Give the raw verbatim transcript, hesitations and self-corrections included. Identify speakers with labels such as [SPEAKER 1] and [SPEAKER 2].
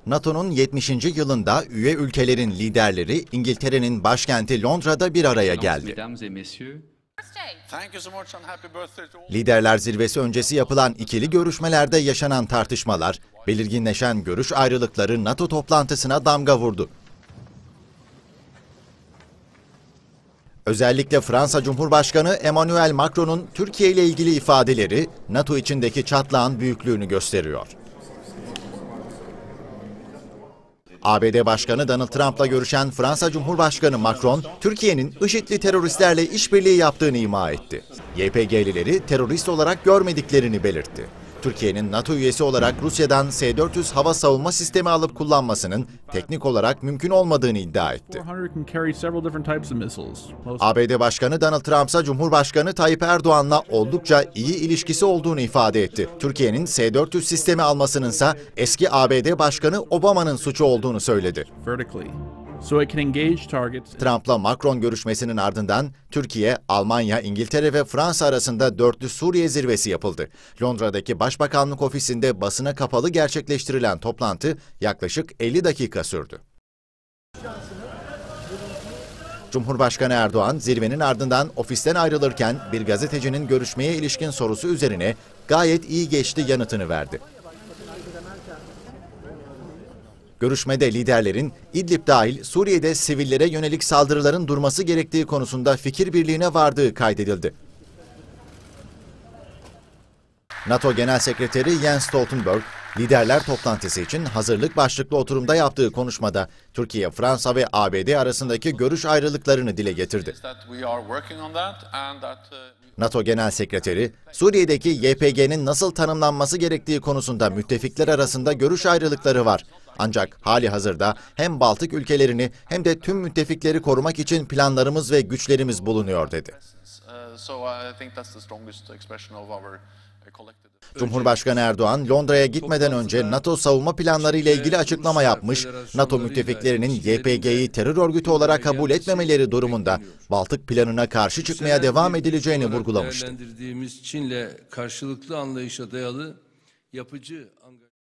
[SPEAKER 1] NATO'nun yetmişinci yılında üye ülkelerin liderleri İngiltere'nin başkenti Londra'da bir araya geldi. Liderler zirvesi öncesi yapılan ikili görüşmelerde yaşanan tartışmalar, belirginleşen görüş ayrılıkları NATO toplantısına damga vurdu. Özellikle Fransa Cumhurbaşkanı Emmanuel Macron'un Türkiye ile ilgili ifadeleri NATO içindeki çatlağın büyüklüğünü gösteriyor. A B D Başkanı Donald Trump'la görüşen Fransa Cumhurbaşkanı Macron, Türkiye'nin IŞİD'li teröristlerle işbirliği yaptığını ima etti. Y P G'lileri terörist olarak görmediklerini belirtti. Türkiye'nin NATO üyesi olarak Rusya'dan S dört yüz hava savunma sistemi alıp kullanmasının teknik olarak mümkün olmadığını iddia etti. A B D Başkanı Donald Trump ise Cumhurbaşkanı Tayyip Erdoğan'la oldukça iyi ilişkisi olduğunu ifade etti. Türkiye'nin S dört yüz sistemi almasının ise eski A B D Başkanı Obama'nın suçu olduğunu söyledi. Trump'la Macron görüşmesinin ardından Türkiye, Almanya, İngiltere ve Fransa arasında dörtlü Suriye zirvesi yapıldı. Londra'daki Başbakanlık ofisinde basına kapalı gerçekleştirilen toplantı yaklaşık elli dakika sürdü. Cumhurbaşkanı Erdoğan zirvenin ardından ofisten ayrılırken bir gazetecinin görüşmeye ilişkin sorusu üzerine gayet iyi geçti yanıtını verdi. Görüşmede liderlerin İdlib dahil Suriye'de sivillere yönelik saldırıların durması gerektiği konusunda fikir birliğine vardığı kaydedildi. NATO Genel Sekreteri Jens Stoltenberg, liderler toplantısı için hazırlık başlıklı oturumda yaptığı konuşmada Türkiye, Fransa ve A B D arasındaki görüş ayrılıklarını dile getirdi. NATO Genel Sekreteri, Suriye'deki Y P G'nin nasıl tanımlanması gerektiği konusunda müttefikler arasında görüş ayrılıkları var. Ancak hali hazırda hem Baltık ülkelerini hem de tüm müttefikleri korumak için planlarımız ve güçlerimiz bulunuyor dedi. Cumhurbaşkanı Erdoğan, Londra'ya gitmeden önce NATO savunma planları ile ilgili açıklama yapmış, NATO müttefiklerinin Y P G'yi terör örgütü olarak kabul etmemeleri durumunda Baltık planına karşı çıkmaya devam edileceğini vurgulamıştı.
[SPEAKER 2] Çin'le karşılıklı anlayışa dayalı yapıcı